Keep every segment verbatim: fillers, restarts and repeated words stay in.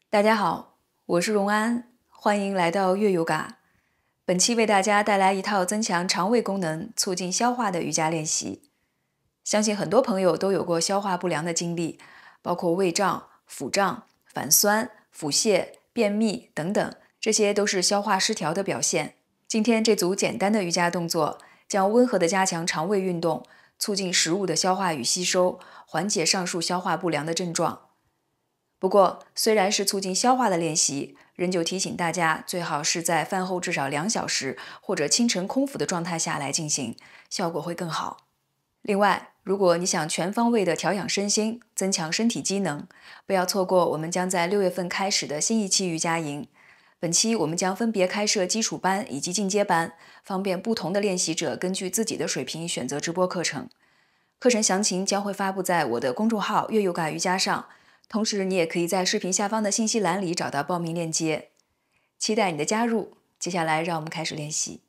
大家好，我是荣安，欢迎来到月 Yoga。本期为大家带来一套增强肠胃功能、促进消化的瑜伽练习。相信很多朋友都有过消化不良的经历，包括胃胀、腹胀、反酸、腹泻、便秘等等，这些都是消化失调的表现。今天这组简单的瑜伽动作，将温和地加强肠胃运动，促进食物的消化与吸收，缓解上述消化不良的症状。不过，虽然是促进消化的练习，仍旧提醒大家，最好是在饭后至少两小时或者清晨空腹的状态下来进行，效果会更好。另外，如果你想全方位的调养身心，增强身体机能，不要错过我们将在六月份开始的新一期瑜伽营。本期我们将分别开设基础班以及进阶班，方便不同的练习者根据自己的水平选择直播课程。课程详情将会发布在我的公众号月 Yoga 瑜伽上。同时，你也可以在视频下方的信息栏里找到报名链接，期待你的加入。接下来，让我们开始练习。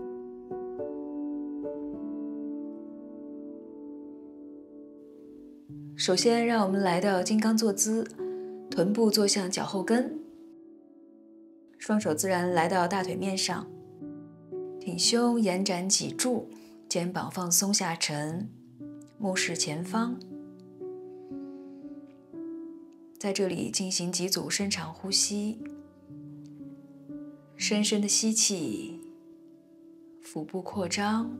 首先，让我们来到金刚坐姿，臀部坐向脚后跟，双手自然来到大腿面上，挺胸，延展脊柱，肩膀放松下沉，目视前方。在这里进行几组深长呼吸，深深的吸气，腹部扩张，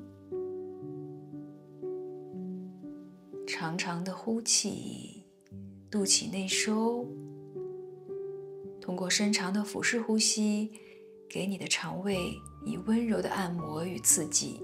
长长的呼气，肚脐内收。通过深长的腹式呼吸，给你的肠胃以温柔的按摩与刺激。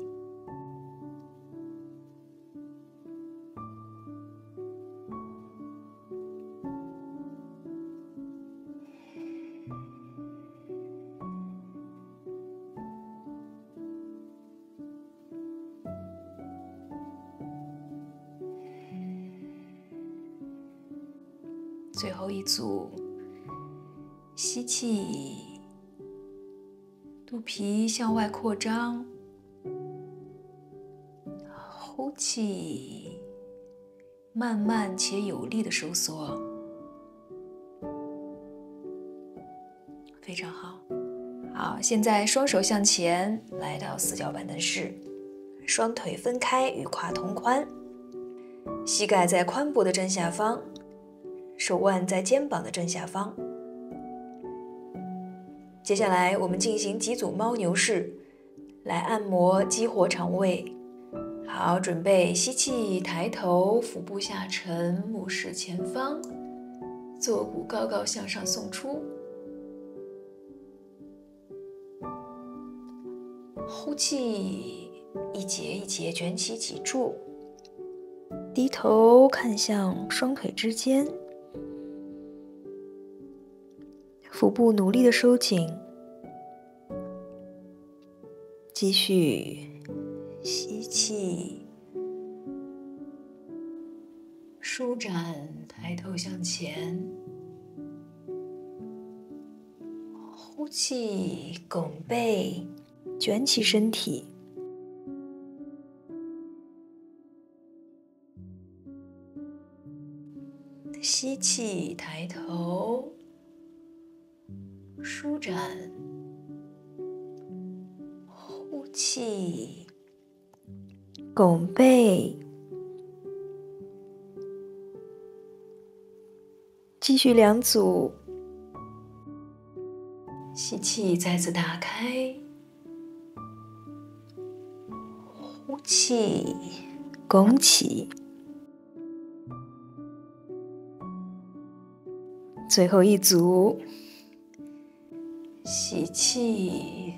最后一组，吸气，肚皮向外扩张，呼气，慢慢且有力的收缩。非常好。好，现在双手向前，来到四脚板凳式，双腿分开与胯同宽，膝盖在髋部的正下方，手腕在肩膀的正下方。接下来我们进行几组猫牛式，来按摩激活肠胃。好，准备吸气，抬头，腹部下沉，目视前方，坐骨高高向上送出。呼气，一节一节卷起脊柱，低头看向双腿之间，腹部努力的收紧，继续吸气，舒展，抬头向前，呼气，拱背，卷起身体，吸气，抬头，舒展，呼气，拱背，继续两组，吸气，再次打开，呼气，拱起，最后一组，吸气，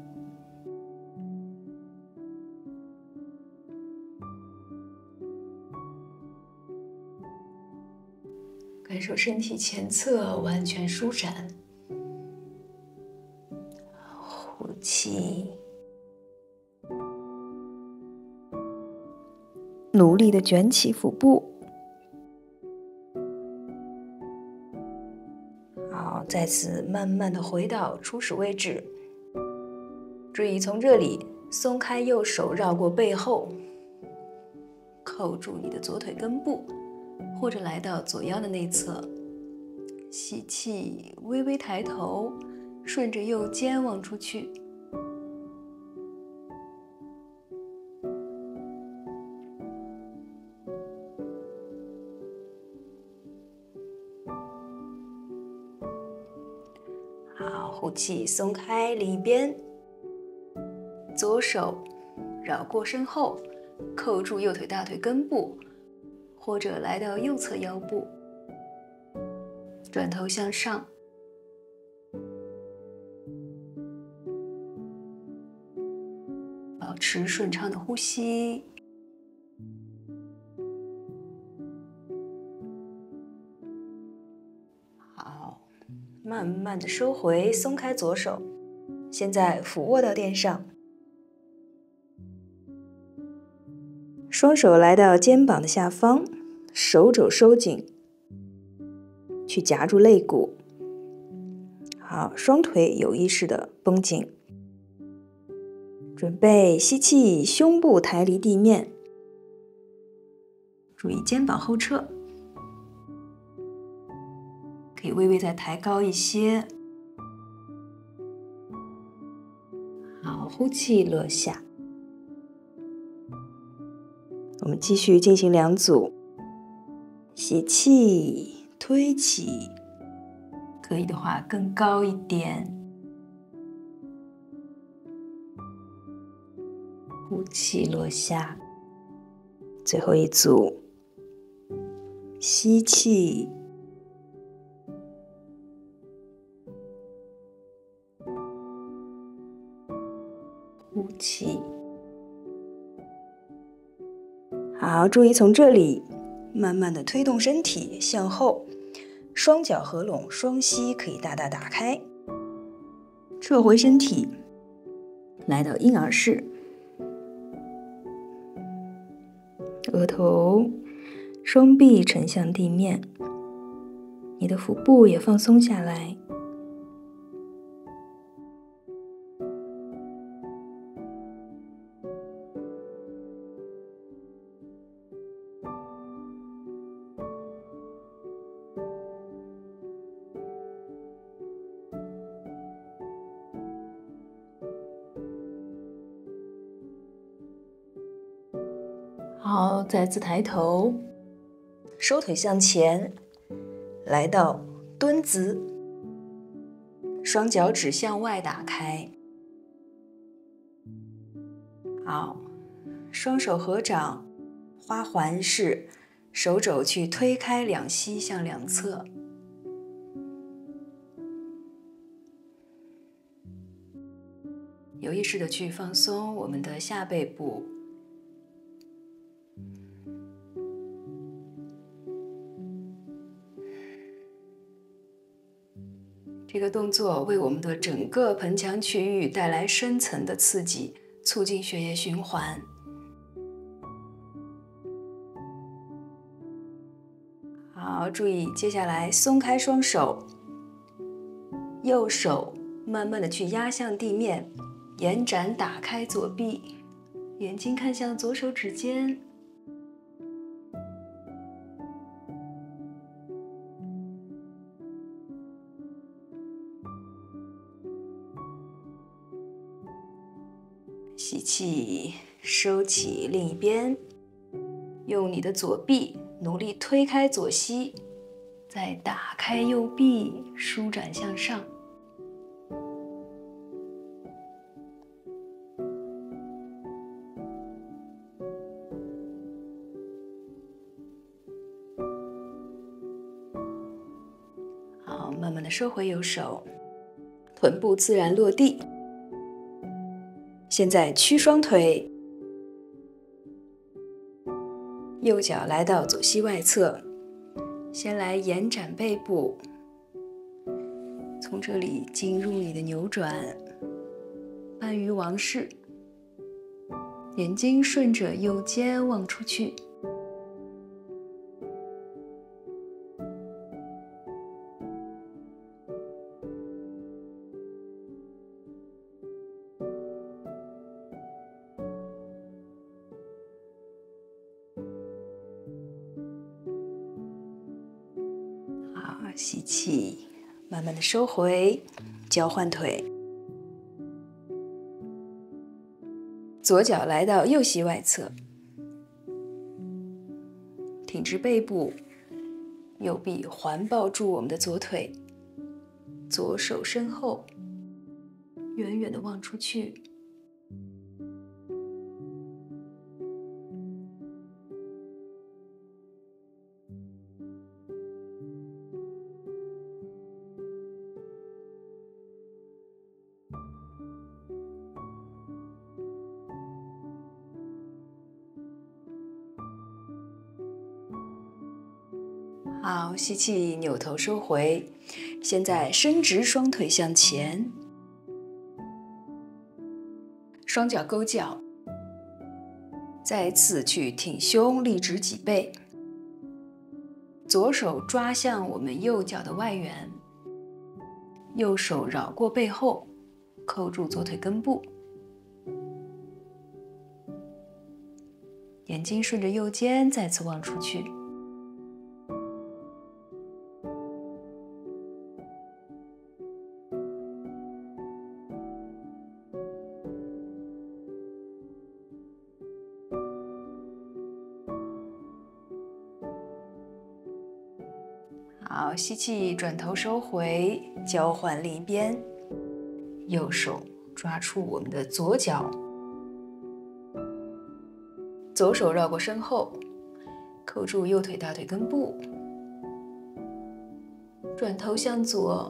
感受身体前侧完全舒展，呼气，努力地卷起腹部。好，再次慢慢地回到初始位置。注意从这里松开右手，绕过背后，扣住你的左腿根部，或者来到左腰的内侧， 吸气，微微抬头，顺着右肩望出去。好，呼气，松开另一边，左手绕过身后，扣住右腿大腿根部，或者来到右侧腰部，转头向上。保持顺畅的呼吸。好，慢慢的收回，松开左手。现在俯卧到垫上，双手来到肩膀的下方，手肘收紧，去夹住肋骨。好，双腿有意识的绷紧。准备吸气，胸部抬离地面，注意肩膀后撤，可以微微再抬高一些。好，呼气落下。我们继续进行两组，吸气，推起，可以的话更高一点。呼气落下，最后一组，吸气，呼气。好，注意从这里慢慢的推动身体向后，双脚合拢，双膝可以大大打开，撤回身体，来到婴儿式。额头、双臂沉向地面，你的腹部也放松下来。好，再次抬头，收腿向前，来到蹲姿，双脚指向外打开。好，双手合掌，花环式，手肘去推开两膝向两侧。有意识的去放松我们的下背部。这个动作为我们的整个盆腔区域带来深层的刺激，促进血液循环。好，注意接下来松开双手，右手慢慢的去压向地面，延展打开左臂，眼睛看向左手指尖。吸气，收起另一边，用你的左臂努力推开左膝，再打开右臂，舒展向上。好，慢慢的收回右手，臀部自然落地。现在屈双腿，右脚来到左膝外侧，先来延展背部，从这里进入你的扭转，半鱼王式，眼睛顺着右肩望出去。 吸气，慢慢的收回，交换腿。左脚来到右膝外侧，挺直背部，右臂环抱住我们的左腿，左手身后，远远的望出去。好，吸气，扭头收回。现在伸直双腿向前，双脚勾脚，再次去挺胸，立直脊背。左手抓向我们右脚的外缘，右手绕过背后，扣住左腿根部。眼睛顺着右肩再次望出去。好，吸气，转头收回，交换另一边，右手抓住我们的左脚，左手绕过身后，扣住右腿大腿根部，转头向左，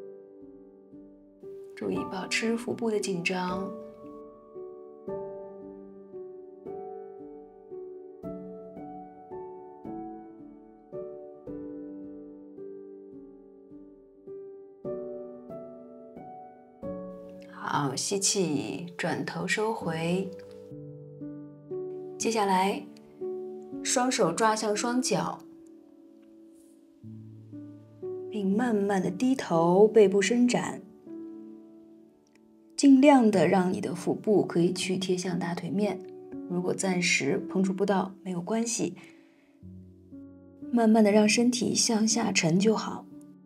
注意保持腹部的紧张。好，吸气，转头收回。接下来，双手抓向双脚，并慢慢的低头，背部伸展，尽量的让你的腹部可以去贴向大腿面。如果暂时碰触不到，没有关系，慢慢的让身体向下沉就好。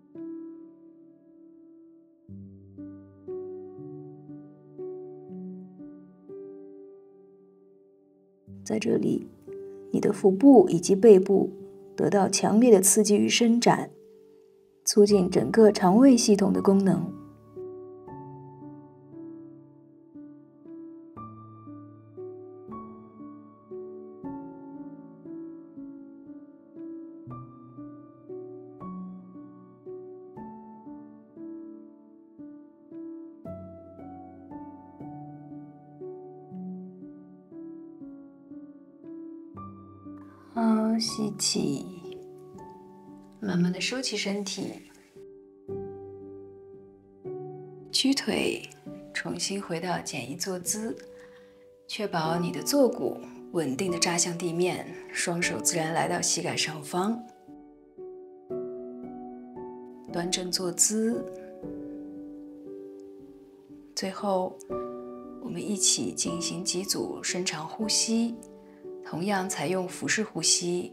在这里，你的腹部以及背部得到强烈的刺激与伸展，促进整个肠胃系统的功能。好，吸气，慢慢的收起身体，屈腿，重新回到简易坐姿，确保你的坐骨稳定的扎向地面，双手自然来到膝盖上方，端正坐姿。最后，我们一起进行几组深长呼吸。同样采用腹式呼吸，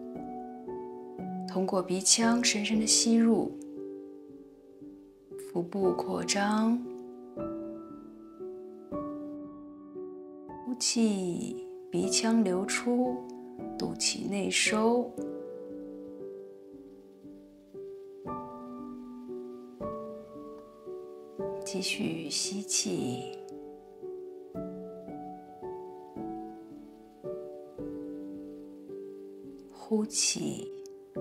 通过鼻腔深深的吸入，腹部扩张，呼气，鼻腔流出，肚脐内收。继续吸气。呼气，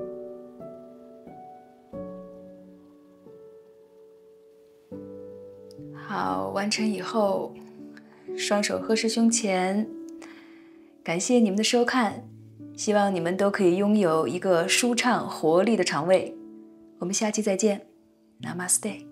好，完成以后，双手合十胸前。感谢你们的收看，希望你们都可以拥有一个舒畅活力的肠胃。我们下期再见 ，Namaste。